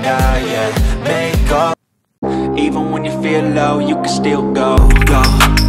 now, yeah. Make all, even when you feel low, you can still go, go.